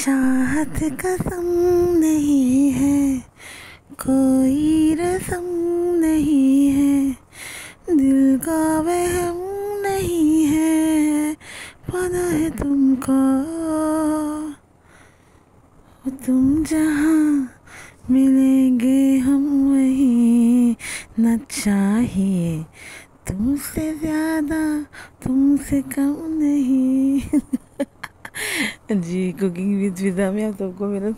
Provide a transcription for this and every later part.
चाहत कसम नहीं है, कोई रसम नहीं है, दिल का वहम नहीं है, पता है तुमको तुम जहाँ मिलेंगे हम वहीं, न चाहिए तुमसे ज़्यादा तुमसे कम नहीं। जी, कुकिंग विद फिज़ा में आप सबको मेरा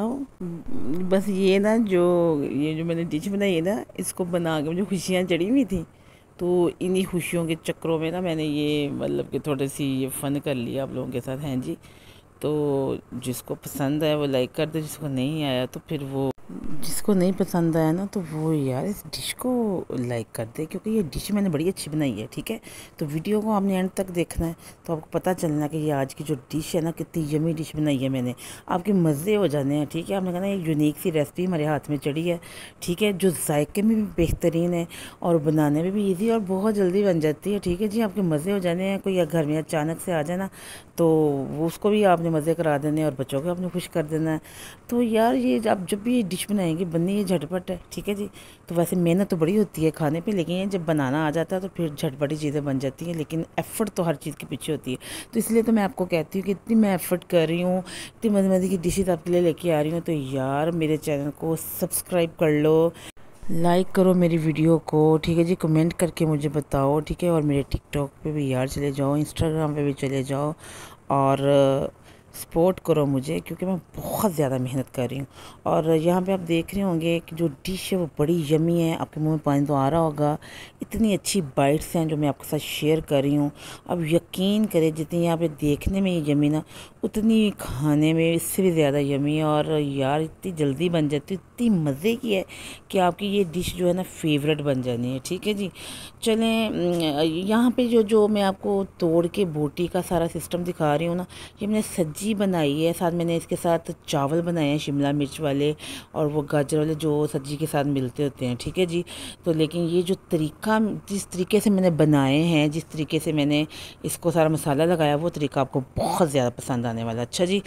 सलाम। बस ये जो मैंने डिश बनाई है ना, इसको बना के मुझे खुशियाँ चढ़ी हुई थी, तो इन्हीं खुशियों के चक्करों में ना मैंने ये मतलब कि थोड़ी सी ये फ़न कर लिया आप लोगों के साथ। हैं जी, तो जिसको पसंद है वो लाइक कर दे, जिसको नहीं आया तो फिर वो जिसको नहीं पसंद आया ना तो वो यार इस डिश को लाइक कर दे, क्योंकि ये डिश मैंने बड़ी अच्छी बनाई है। ठीक है, तो वीडियो को आपने एंड तक देखना है, तो आपको पता चलना कि ये आज की जो डिश है ना कितनी यमी डिश बनाई है मैंने, आपके मज़े हो जाने हैं। ठीक है, आपने कहा ना एक यूनिक सी रेसिपी हमारे हाथ में चढ़ी है। ठीक है, जो जायके में भी बेहतरीन है और बनाने में भी ईजी और बहुत जल्दी बन जाती है। ठीक है जी, आपके मज़े हो जाने हैं। कोई घर में अचानक से आ जाए ना तो वो उसको भी आपने मज़े करा देने और बच्चों को आपने खुश कर देना है। तो यार ये आप जब भी ये डिश बनाएंगे बननी ये झटपट है। ठीक है जी, तो वैसे मेहनत तो बड़ी होती है खाने पे, लेकिन ये जब बनाना आ जाता है तो फिर झटपटी चीज़ें बन जाती हैं, लेकिन एफ़र्ट तो हर चीज़ के पीछे होती है। तो इसलिए तो मैं आपको कहती हूँ कि इतनी मैं एफ़र्ट कर रही हूँ, इतनी मज़े मज़े की डिशेज़ आपके लिए लेके आ रही हूँ, तो यार मेरे चैनल को सब्सक्राइब कर लो, लाइक करो मेरी वीडियो को। ठीक है जी, कमेंट करके मुझे बताओ। ठीक है, और मेरे टिकटॉक पे भी यार चले जाओ, इंस्टाग्राम पे भी चले जाओ और सपोर्ट करो मुझे, क्योंकि मैं बहुत ज़्यादा मेहनत कर रही हूँ। और यहाँ पे आप देख रहे होंगे कि जो डिश है वो बड़ी यमी है, आपके मुंह में पानी तो आ रहा होगा। इतनी अच्छी बाइट्स हैं जो मैं आपके साथ शेयर कर रही हूँ। अब यकीन करें जितनी यहाँ पे देखने में ये यमी ना, उतनी खाने में इससे भी ज़्यादा यमी है। और यार इतनी जल्दी बन जाती है, इतनी मज़े की है कि आपकी ये डिश जो है ना फेवरेट बन जानी है। ठीक है जी, चलें यहाँ पे जो मैं आपको तोड़ के बोटी का सारा सिस्टम दिखा रही हूँ ना, ये मैंने सब्जी बनाई है, साथ मैंने इसके साथ चावल बनाए हैं शिमला मिर्च वाले और वो गाजर वाले जो सब्जी के साथ मिलते होते हैं। ठीक है जी, तो लेकिन ये जो तरीका जिस तरीके से मैंने बनाए हैं, जिस तरीके से मैंने इसको सारा मसाला लगाया, वो तरीका आपको बहुत ज़्यादा पसंद आने वाला।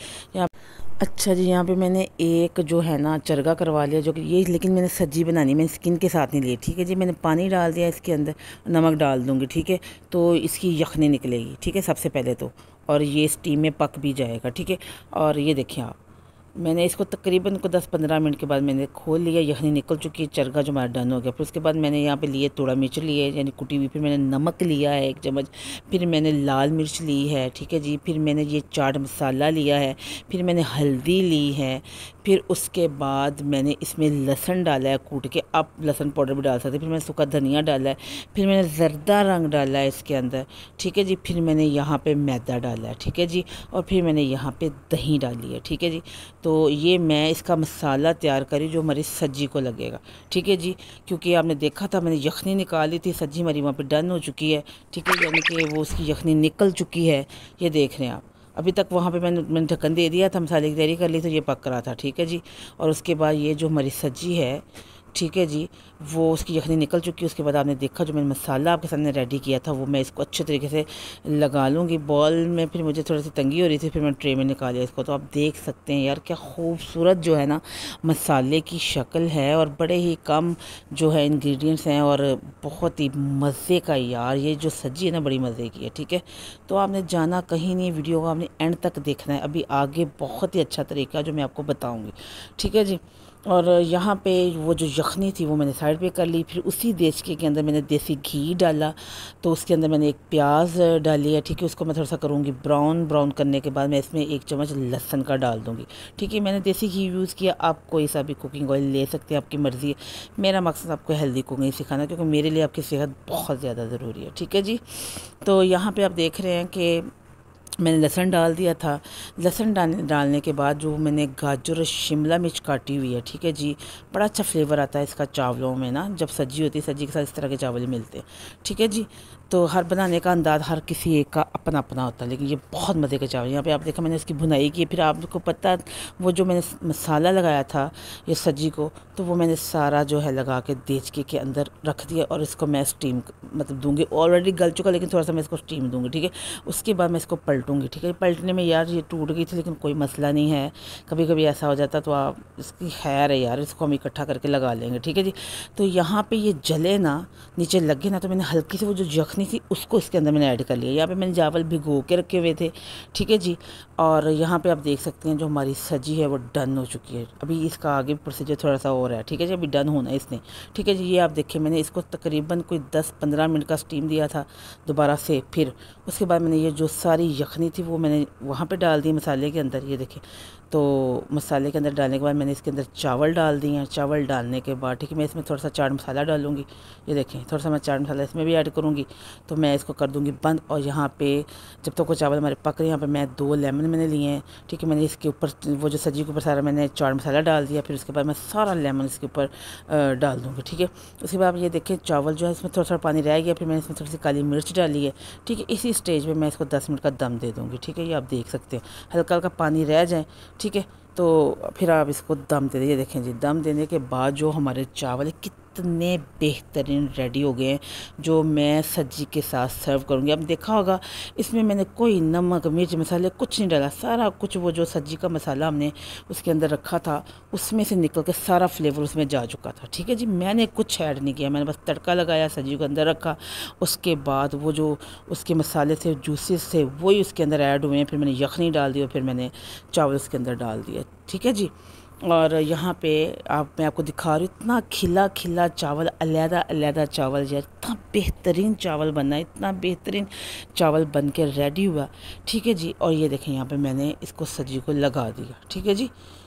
अच्छा जी, यहाँ पे मैंने एक जो है ना चरगा करवा लिया, जो कि ये लेकिन मैंने सब्जी बनानी, मैंने स्किन के साथ नहीं ली। ठीक है जी, मैंने पानी डाल दिया इसके अंदर, नमक डाल दूँगी। ठीक है, तो इसकी यखनी निकलेगी। ठीक है, सबसे पहले तो, और ये स्टीम में पक भी जाएगा। ठीक है, और ये देखिए आप, मैंने इसको तकरीबन को 10-15 मिनट के बाद मैंने खोल लिया, यखनी निकल चुकी है, चरगा जो हमारा डन हो गया। फिर उसके बाद मैंने यहाँ पे लिए थोड़ा मिर्च लिए यानी कुटी हुई, फिर मैंने नमक लिया है 1 चम्मच, फिर मैंने लाल मिर्च ली है। ठीक है जी, फिर मैंने ये चाट मसाला लिया है, फिर मैंने हल्दी ली है, फिर उसके बाद मैंने इसमें लहसुन डाला है कूट के, आप लहसुन पाउडर भी डाल सकते हैं, फिर मैंने सूखा धनिया डाला है, फिर मैंने ज़र्दा रंग डाला है इसके अंदर। ठीक है जी, फिर मैंने यहाँ पे मैदा डाला है। ठीक है जी, और फिर मैंने यहाँ पे दही डाली है। ठीक है जी, तो ये मैं इसका मसाला तैयार करी जो हमारी सब्जी को लगेगा। ठीक है जी, क्योंकि आपने देखा था मैंने यखनी निकाली थी, सब्जी हमारी वहाँ पे डन हो चुकी है। ठीक है, यानी कि वो उसकी यखनी निकल चुकी है, ये देख रहे हैं आप। अभी तक वहाँ पे मैंने ढक्कन दे दिया था, मसाले की तैयारी कर ली तो ये पक रहा था। ठीक है जी, और उसके बाद ये जो हमारी सब्जी है, ठीक है जी, वो उसकी यखनी निकल चुकी है। उसके बाद आपने देखा जो मैंने मसाला आपके सामने रेडी किया था, वो मैं इसको अच्छे तरीके से लगा लूँगी बॉल में। फिर मुझे थोड़ी सी तंगी हो रही थी, फिर मैं ट्रे में निकाला इसको। तो आप देख सकते हैं यार क्या खूबसूरत जो है ना मसाले की शक्ल है, और बड़े ही कम जो है इंग्रेडिएंट्स हैं और बहुत ही मज़े का। यार ये जो सब्जी है ना बड़ी मज़े की है। ठीक है, तो आपने जाना कहीं नहीं, वीडियो को आपने एंड तक देखना है, अभी आगे बहुत ही अच्छा तरीका जो मैं आपको बताऊँगी। ठीक है जी, और यहाँ पे वो जो यखनी थी वो मैंने साइड पे कर ली। फिर उसी देचके के अंदर मैंने देसी घी डाला, तो उसके अंदर मैंने एक प्याज डाली है। ठीक है, उसको मैं थोड़ा सा करूँगी ब्राउन करने के बाद मैं इसमें 1 चम्मच लहसुन का डाल दूँगी। ठीक है, मैंने देसी घी यूज़ किया, आप कोई सा भी कुकिंग ऑयल ले सकते हैं, आपकी मर्ज़ी है। मेरा मकसद आपको हेल्दी कुकिंग सिखाना, क्योंकि मेरे लिए आपकी सेहत बहुत ज़्यादा ज़रूरी है। ठीक है जी, तो यहाँ पर आप देख रहे हैं कि मैंने लहसुन डाल दिया था। लहसुन डालने के बाद जो मैंने गाजर और शिमला मिर्च काटी हुई है, ठीक है जी, बड़ा अच्छा फ्लेवर आता है इसका चावलों में ना, जब सब्जी होती है, सब्जी के साथ इस तरह के चावल मिलते हैं। ठीक है जी, तो हर बनाने का अंदाज़ हर किसी एक का अपना अपना होता है, लेकिन ये बहुत मज़े के चावल। यहाँ पे आप देखा मैंने इसकी भुनाई की, फिर आपको पता वो जो मैंने मसाला लगाया था ये सब्जी को, तो वो मैंने सारा जो है लगा के देचके के अंदर रख दिया और इसको मैं स्टीम मतलब दूंगी। ऑलरेडी गल चुका, लेकिन थोड़ा सा मैं इसको स्टीम दूंगी, ठीक है। उसके बाद मैं इसको पलटूंगी, ठीक है। पलटने में यार ये टूट गई थी, लेकिन कोई मसला नहीं है, कभी कभी ऐसा हो जाता, तो आप इसकी खैर है यार, इसको हम इकट्ठा करके लगा लेंगे, ठीक है जी। तो यहाँ पे ये जले ना, नीचे लगे ना, तो मैंने हल्की सी वो जो यखनी थी उसको इसके अंदर मैंने ऐड कर लिया। यहाँ पे मैंने चावल भिगो के रखे हुए थे, ठीक है जी। और यहाँ पे आप देख सकते हैं जो हमारी सब्जी है वो डन हो चुकी है। अभी इसका आगे प्रोसीजर थोड़ा सा और है, ठीक है जी, अभी डन होना है इसने, ठीक है जी। ये आप देखिए मैंने इसको तकरीबन कोई 10-15 मिनट का स्टीम दिया था दोबारा से। फिर उसके बाद मैंने ये जो सारी यखनी थी वो मैंने वहाँ पे डाल दी मसाले के अंदर, ये देखिए। तो मसाले के अंदर डालने के बाद मैंने इसके अंदर चावल डाल दिए हैं। चावल डालने के बाद ठीक है, मैं इसमें थोड़ा सा चाट मसाला डालूंगी, ये देखें, थोड़ा सा मैं चाट मसाला इसमें भी ऐड करूँगी। तो मैं इसको कर दूँगी बंद। और यहाँ पे जब तक वो चावल हमारे पक रहे हैं, यहाँ पे मैं 2 लेमन मैंने लिए हैं, ठीक है। मैंने इसके ऊपर वो जो सब्जी के ऊपर सारा मैंने चाट मसाला डाल दिया, फिर उसके बाद मैं सारा लेमन इसके ऊपर डाल दूँगी, ठीक है। उसके बाद ये देखें चावल जो है इसमें थोड़ा सा पानी रह गया, फिर मैंने इसमें थोड़ी सी काली मिर्च डाली है, ठीक है। इसी स्टेज पर मैं इसको 10 मिनट का दम दे दूँगी, ठीक है। ये आप देख सकते हैं हल्का हल्का पानी रह जाए, ठीक है। तो फिर आप इसको दम दे दीजिए। देखें जी, दम देने के बाद जो हमारे चावल कितने बेहतरीन रेडी हो गए हैं, जो मैं सब्जी के साथ सर्व करूँगी। अब देखा होगा इसमें मैंने कोई नमक मिर्च मसाले कुछ नहीं डाला, सारा कुछ वो जो सब्जी का मसाला हमने उसके अंदर रखा था उसमें से निकल के सारा फ्लेवर उसमें जा चुका था, ठीक है जी। मैंने कुछ ऐड नहीं किया, मैंने बस तड़का लगाया, सब्जी को अंदर रखा, उसके बाद वो जो उसके मसाले से जूसेस थे वही उसके अंदर ऐड हुए हैं। फिर मैंने यखनी डाल दी और फिर मैंने चावल उसके अंदर डाल दिया, ठीक है जी। और यहाँ पे मैं आपको दिखा रही हूँ इतना खिला खिला चावल, अलहदा अलहदा चावल, यार इतना बेहतरीन चावल बना, इतना बेहतरीन चावल बन के रेडी हुआ, ठीक है जी। और ये देखें यहाँ पे मैंने इसको सब्जी को लगा दिया, ठीक है जी।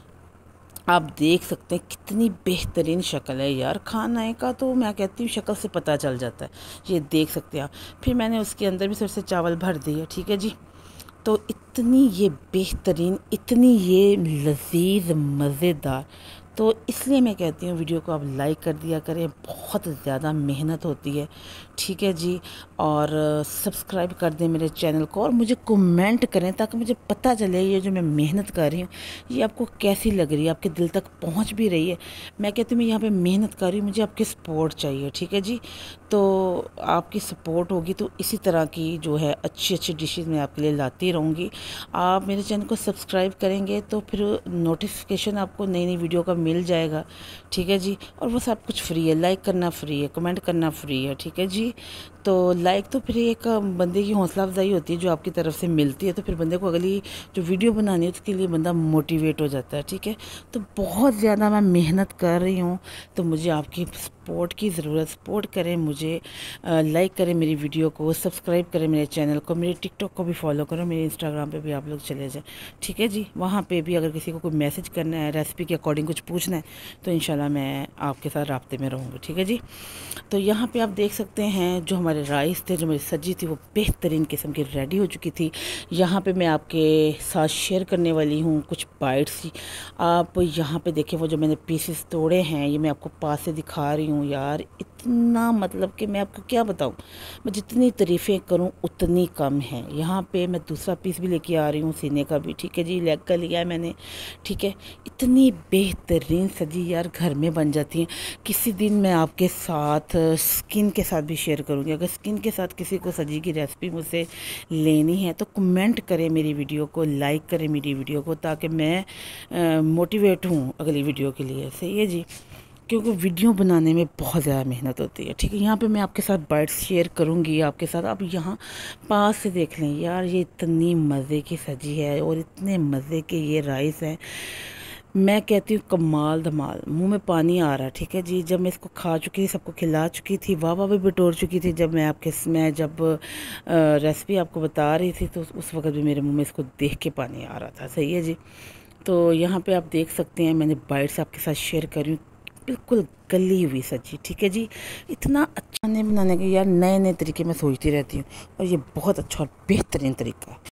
आप देख सकते हैं कितनी बेहतरीन शक्ल है यार, खाने का तो मैं कहती हूँ शक्ल से पता चल जाता है, ये देख सकते हैं आप। फिर मैंने उसके अंदर भी थोड़े से चावल भर दिए, ठीक है जी। तो इतनी ये बेहतरीन, इतनी ये लजीज मज़ेदार, तो इसलिए मैं कहती हूँ वीडियो को आप लाइक कर दिया करें, बहुत ज़्यादा मेहनत होती है, ठीक है जी। और सब्सक्राइब कर दें मेरे चैनल को और मुझे कमेंट करें ताकि मुझे पता चले ये जो मैं मेहनत कर रही हूँ ये आपको कैसी लग रही है, आपके दिल तक पहुँच भी रही है। मैं कहती हूँ मैं यहाँ पे मेहनत कर रही हूँ, मुझे आपकी सपोर्ट चाहिए, ठीक है जी। तो आपकी सपोर्ट होगी तो इसी तरह की जो है अच्छी अच्छी डिशेज़ मैं आपके लिए लाती रहूँगी। आप मेरे चैनल को सब्सक्राइब करेंगे तो फिर नोटिफिकेशन आपको नई नई वीडियो का मिल जाएगा, ठीक है जी। और वो सब कुछ फ्री है, लाइक करना फ्री है, कमेंट करना फ्री है, ठीक है जी। तो लाइक तो फिर एक बंदे की हौसला अफजाई होती है जो आपकी तरफ से मिलती है, तो फिर बंदे को अगली जो वीडियो बनानी है उसके लिए बंदा मोटिवेट हो जाता है, ठीक है। तो बहुत ज़्यादा मैं मेहनत कर रही हूँ, तो मुझे आपकी सपोर्ट की ज़रूरत, सपोर्ट करें मुझे, लाइक करें मेरी वीडियो को, सब्सक्राइब करें मेरे चैनल को, मेरे टिकटॉक को भी फॉलो करो, मेरे इंस्टाग्राम पे भी आप लोग चले जाएं, ठीक है जी। वहाँ पे भी अगर किसी को कोई मैसेज करना है, रेसिपी के अकॉर्डिंग कुछ पूछना है, तो इंशाल्लाह मैं आपके साथ राब्ते में रहूँगी, ठीक है जी। तो यहाँ पे आप देख सकते हैं जो हमारे राइस थे, जो मेरी सब्जी थी वो बेहतरीन किस्म की रेडी हो चुकी थी। यहाँ पे मैं आपके साथ शेयर करने वाली हूँ कुछ बाइट्स। आप यहाँ पे देखें वो जो मैंने पीसेस तोड़े हैं, ये मैं आपको पास से दिखा रही हूँ यार, इतना मतलब कि मैं आपको क्या बताऊँ, मैं जितनी तारीफ़ें करूँ उतनी कम है। यहाँ पे मैं दूसरा पीस भी लेके आ रही हूँ सीने का भी, ठीक है जी, लेग का लिया है मैंने, ठीक है। इतनी बेहतरीन सब्जी यार घर में बन जाती है। किसी दिन मैं आपके साथ स्किन के साथ भी शेयर करूँगी, अगर स्किन के साथ किसी को सब्जी की रेसिपी मुझसे लेनी है तो कमेंट करें मेरी वीडियो को, लाइक करें मेरी वीडियो को, ताकि मैं मोटिवेट हूँ अगली वीडियो के लिए, सही है जी। क्योंकि वीडियो बनाने में बहुत ज़्यादा मेहनत होती है, ठीक है। यहाँ पे मैं आपके साथ बाइट्स शेयर करूँगी आपके साथ, आप यहाँ पास से देख लें यार, ये इतनी मज़े की सब्जी है और इतने मज़े के ये राइस हैं, मैं कहती हूँ कमाल धमाल, मुंह में पानी आ रहा है, ठीक है जी। जब मैं इसको खा चुकी थी, सबको खिला चुकी थी, वाह वाह भी बटोर चुकी थी, जब मैं जब रेसिपी आपको बता रही थी तो उस वक्त भी मेरे मुंह में इसको देख के पानी आ रहा था, सही है जी। तो यहाँ पे आप देख सकते हैं मैंने बाइट्स आपके साथ शेयर कर रही हूँ, बिल्कुल गली हुई सब्जी, ठीक है जी। इतना अच्छा नहीं बनाने के यार, नए नए तरीके मैं सोचती रहती हूँ और ये बहुत अच्छा और बेहतरीन तरीका है।